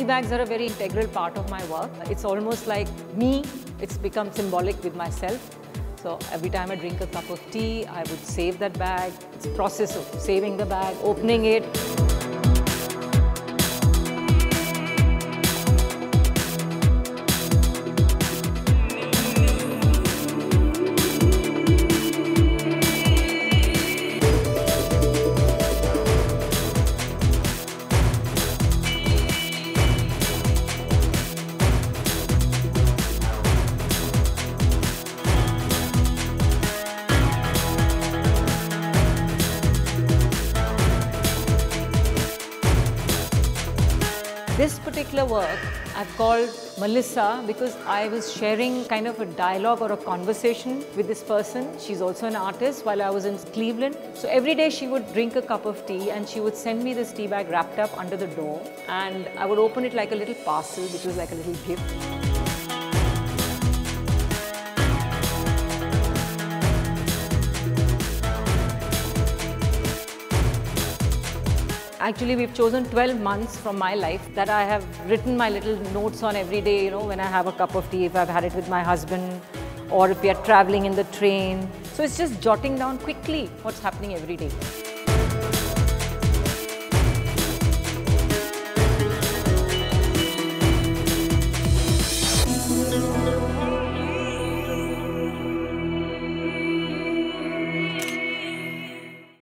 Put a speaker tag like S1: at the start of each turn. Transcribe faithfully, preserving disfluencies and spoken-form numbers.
S1: bags are a very integral part of my work. It's almost like me, it's become symbolic with myself. So every time I drink a cup of tea, I would save that bag. It's a process of saving the bag, opening it. This particular work I've called Melissa because I was sharing kind of a dialogue or a conversation with this person. She's also an artist while I was in Cleveland. So every day she would drink a cup of tea and she would send me this tea bag wrapped up under the door, and I would open it like a little parcel, which was like a little gift. Actually, we've chosen twelve months from my life that I have written my little notes on every day, you know, when I have a cup of tea, if I've had it with my husband, or if we are traveling in the train. So it's just jotting down quickly what's happening every day.